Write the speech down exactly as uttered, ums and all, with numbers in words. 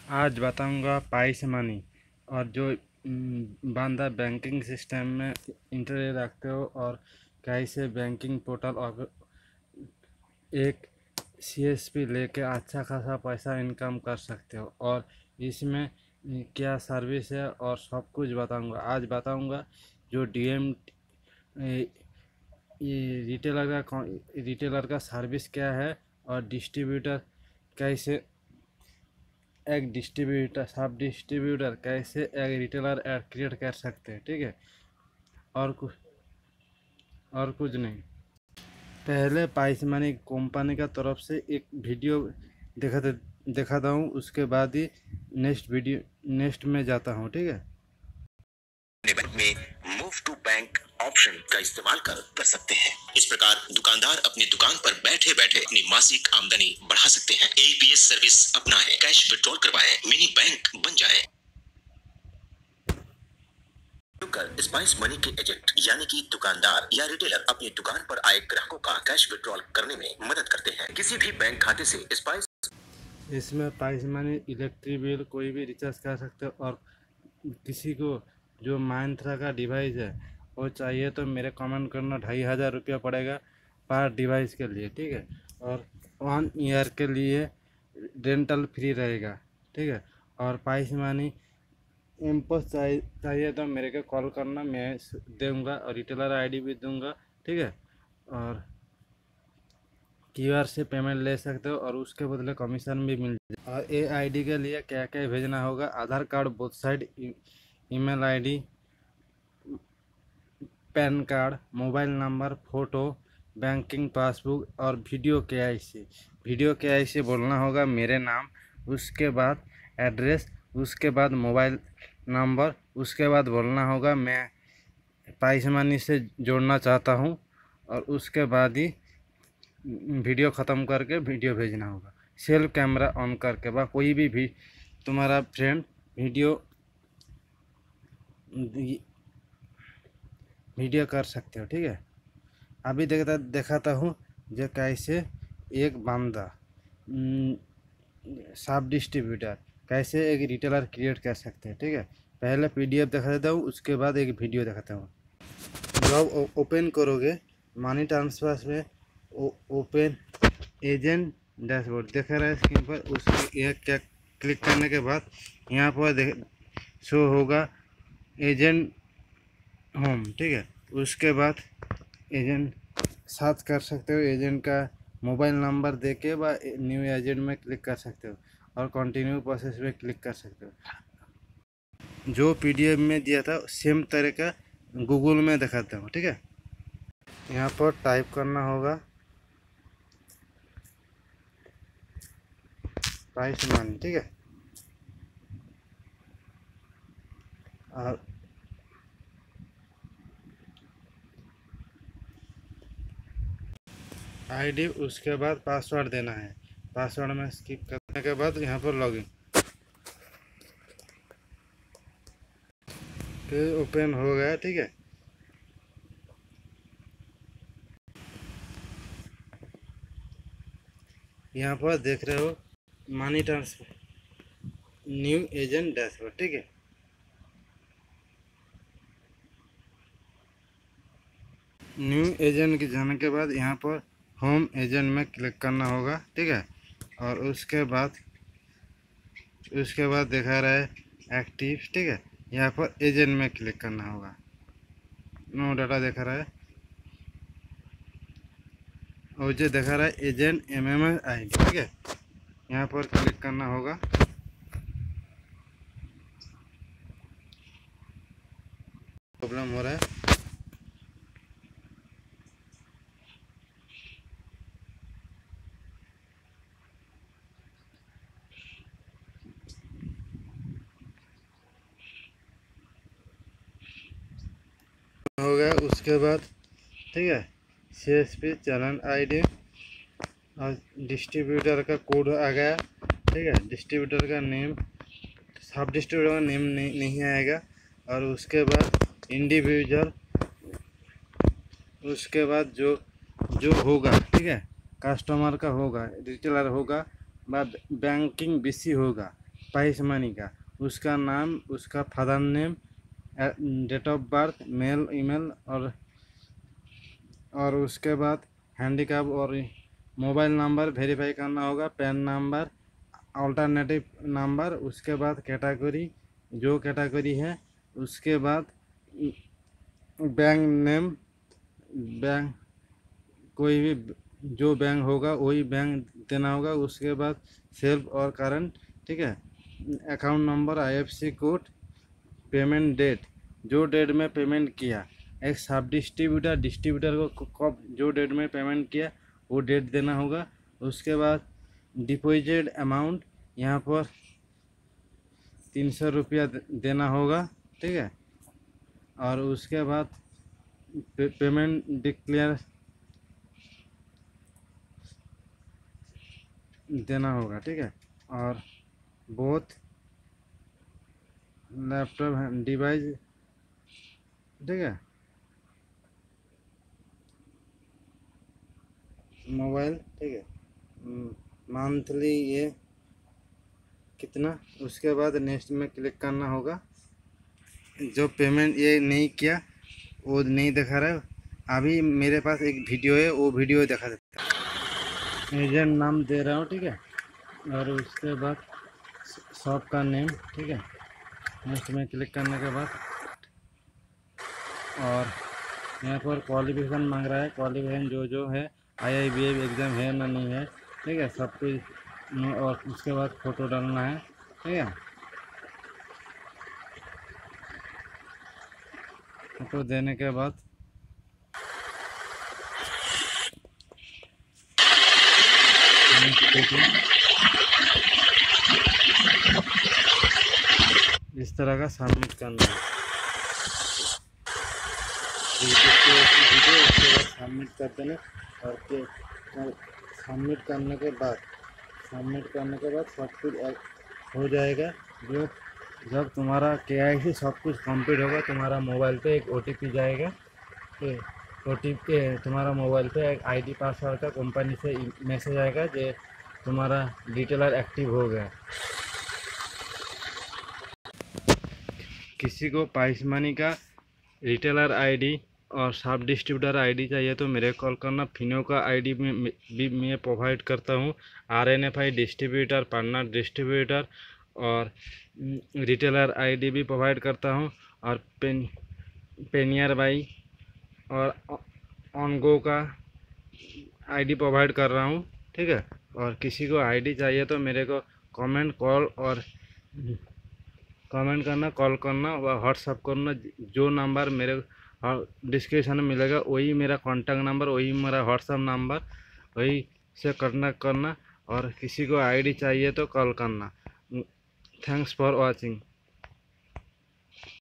आज बताऊंगा price money और जो हम्म, बंदा बैंकिंग सिस्टम में इंटरेस्ट रखते हो और कैसे बैंकिंग पोर्टल और एक सीएसपी लेके अच्छा खासा पैसा इनकम कर सकते हो और इसमें क्या सर्विस है और सब कुछ बताऊंगा। आज बताऊंगा जो डीएम ये रिटेलर का रिटेलर का सर्विस क्या है और डिस्ट्रीब्यूटर कैसे एक डिस्ट्रीब्यूटर सब डिस्ट्रीब्यूटर कैसे एक रिटेलर ऐड क्रिएट कर सकते हैं। ठीक है, और कुछ और कुछ नहीं। पहले पाइस मनी कंपनी का तरफ से एक वीडियो दिखाते दिखाता हूँ, उसके बाद ही नेक्स्ट वीडियो नेक्स्ट में जाता हूँ। ठीक है, में मूव टू बैंक ऑप्शन का इस्तेमाल कर कर सकते हैं। इस प्रकार दुकानदार अपनी दुकान पर बैठे बैठे अपनी मासिक आमदनी बढ़ा सकते हैं। एपीएस सर्विस अपनाएं, कैश विड्रॉल करवाएं, मिनी बैंक बन जाएं। स्पाइस मनी के एजेंट यानी कि दुकानदार या रिटेलर अपनी दुकान पर आए ग्राहकों का कैश विड्रॉल करने में मदद करते हैं। किसी भी बैंक खाते से स्पाइस इसमें पाइस मनी इलेक्ट्रिक बिल कोई भी रिचार्ज कर सकते हो और किसी को जो माइंत्रा का डिवाइस है वो चाहिए तो मेरे कमेंट करना, ढाई हज़ार रुपया पड़ेगा पर डिवाइस के लिए। ठीक है, और वन ईयर के लिए रेंटल फ्री रहेगा। ठीक है, और पाइस मनी इम्पोस चाहिए चाहिए तो मेरे को कॉल करना, मैं दूंगा और रिटेलर आईडी भी दूंगा। ठीक है, और क्यूआर से पेमेंट ले सकते हो और उसके बदले कमीशन भी मिल जाए। और ए आईडी के लिए क्या क्या भेजना होगा, Aadhaar card both side, email ID, PAN card, mobile number, photo, banking passbook और वीडियो के आई सी। वीडियो के आई सी बोलना होगा मेरे नाम, उसके बाद एड्रेस, उसके बाद मोबाइल नंबर, उसके बाद बोलना होगा मैं पाइस मनी से जोड़ना चाहता हूँ और उसके बाद ही वीडियो ख़त्म करके वीडियो भेजना होगा। सेल्फ कैमरा ऑन करके बा कोई भी, भी तुम्हारा फ्रेंड वीडियो वीडियो कर सकते हो। ठीक है, अभी देखता दिखाता हूँ जो कैसे एक बंदा सब डिस्ट्रीब्यूटर कैसे एक रिटेलर क्रिएट कर सकते हैं। ठीक है, पहले पीडीएफ दिखा देता हूँ, उसके बाद एक वीडियो दिखाता हूँ। जब ओपन करोगे मनी ट्रांसफर में ओपन एजेंट डैशबोर्ड दिख रहा है स्क्रीन पर, उसके यह क्या क्लिक करने के बाद यहाँ पर शो होगा एजेंट होम। ठीक है, उसके बाद एजेंट सर्च कर सकते हो, एजेंट का मोबाइल नंबर देके व न्यू एजेंट में क्लिक कर सकते हो और कंटिन्यू प्रोसेस में क्लिक कर सकते हो। जो पीडीएफ में दिया था सेम तरह का गूगल में दिखाता हूँ। ठीक है, यहाँ पर टाइप करना होगा पाइस मनी। ठीक है, और आईडी, उसके बाद पासवर्ड देना है। पासवर्ड में स्किप करने के बाद यहाँ पर लॉगिन फिर ओपन हो गया। ठीक है, यहाँ पर देख रहे हो money transfer new agent dashboard. ठीक है, न्यू एजेंट के जाने के बाद यहाँ पर होम एजेंट में क्लिक करना होगा। ठीक है, और उसके बाद उसके बाद दिखा रहा है एक्टिव। ठीक है, यहाँ पर एजेंट में क्लिक करना होगा, नो डाटा दिखा रहा है और जो दिखा रहा है agent M M S ID डी। ठीक है, यहाँ पर क्लिक करना होगा। प्रॉब्लम हो रहा है, हो गया। उसके बाद ठीक है, सी एस पी चलन आईडी और डिस्ट्रीब्यूटर का कोड आ गया। ठीक है, डिस्ट्रीब्यूटर का नेम, सब डिस्ट्रीब्यूटर का नेम नहीं, नहीं आएगा। और उसके बाद इंडिविजुअल, उसके बाद जो जो होगा, ठीक है, कस्टमर का होगा, रिटेलर होगा, बाद बैंकिंग बीसी होगा, प्राइस मनी का, उसका नाम, उसका father name, date of birth, mail email, और और उसके बाद हैंडीकैप और मोबाइल नंबर वेरीफाई करना होगा, पैन नंबर, अल्टरनेटिव नंबर, उसके बाद कैटेगरी जो कैटेगरी है, उसके बाद बैंक नेम, बैंक कोई भी जो बैंक होगा वही बैंक देना होगा, उसके बाद सेल्फ और करंट, ठीक है, account number, IFSC code, payment date जो डेट में पेमेंट किया, एक सब डिस्ट्रीब्यूटर डिस्ट्रीब्यूटर को कब जो डेट में पेमेंट किया वो डेट देना होगा, उसके बाद डिपॉजिट अमाउंट यहाँ पर तीन सौ रुपया देना होगा, ठीक है, और उसके बाद पे, पेमेंट डिक्लेयर देना होगा, ठीक है, और बोथ लैपटॉप डिवाइस, ठीक है, मोबाइल, ठीक है, मंथली ये कितना, उसके बाद नेक्स्ट में क्लिक करना होगा। जो पेमेंट ये नहीं किया वो नहीं दिखा रहा है, अभी मेरे पास एक वीडियो है वो वीडियो दिखा देता है। एजेंट नाम दे रहा हूँ, ठीक है, और उसके बाद शॉप का नेम, ठीक है, नेक्स्ट में क्लिक करने के बाद और यहाँ पर क्वालिफिकेशन मांग रहा है, क्वालिफिकेशन जो जो है I I B F exam है ना नहीं है, ठीक है, सब कुछ, और उसके बाद फ़ोटो डालना है, ठीक है, फ़ोटो देने के बाद इस तरह का सबमिट करना है, उसके बाद सबमिट कर देना, और सबमिट करने के बाद सबमिट करने के बाद सब कुछ हो जाएगा। जो जब तुम्हारा के आई सी सब कुछ कंप्लीट होगा, तुम्हारा मोबाइल पे एक ओ टी पी जाएगा, ओ टी पी तुम्हारा मोबाइल पे एक आईडी पासवर्ड का कंपनी से मैसेज आएगा जो तुम्हारा डिटेलर एक्टिव हो गया। किसी को प्राइस मनी का रिटेलर आईडी और सब डिस्ट्रीब्यूटर आईडी चाहिए तो मेरे कॉल करना। फिनो का आईडी में भी मैं प्रोवाइड करता हूँ, आरएनएफआई डिस्ट्रीब्यूटर, पार्टनर डिस्ट्रीब्यूटर और रिटेलर आईडी भी प्रोवाइड करता हूँ, और पेन पेनियर बाई और ऑनगो का आईडी प्रोवाइड कर रहा हूँ, ठीक है। और किसी को आईडी चाहिए तो मेरे को कमेंट कॉल और कमेंट करना, कॉल करना व व्हाट्सअप करना। जो नंबर मेरे डिस्क्रिप्शन में मिलेगा वही मेरा कॉन्टैक्ट नंबर, वही मेरा व्हाट्सअप नंबर, वही से करना करना और किसी को आईडी चाहिए तो कॉल करना। Thanks for watching.